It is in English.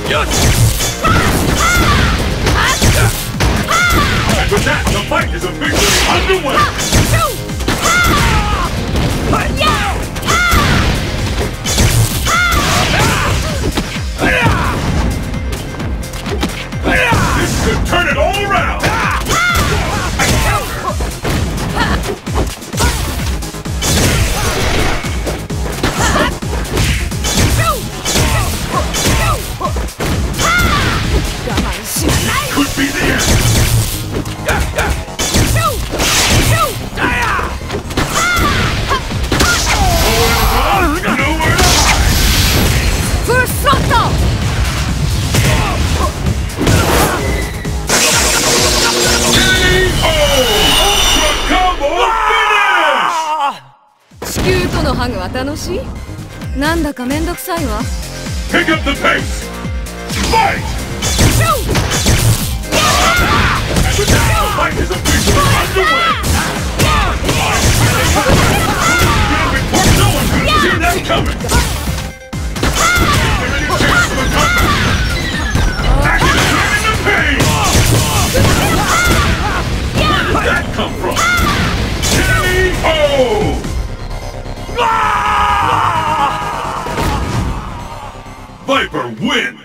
And with that, the fight is officially underway! This could turn it all around! Could be the end! Nowhere to hide! First throttle! Ultra Combo Finish! 地球とのハグは楽しい？なんだかめんどくさいわ。 Pick up the pace! Fight! And with that, the fight is officially underway! No one could have seen that coming! Is there any chance of a comeback? Action turning to pain! Where did that come from? K.O. Viper wins!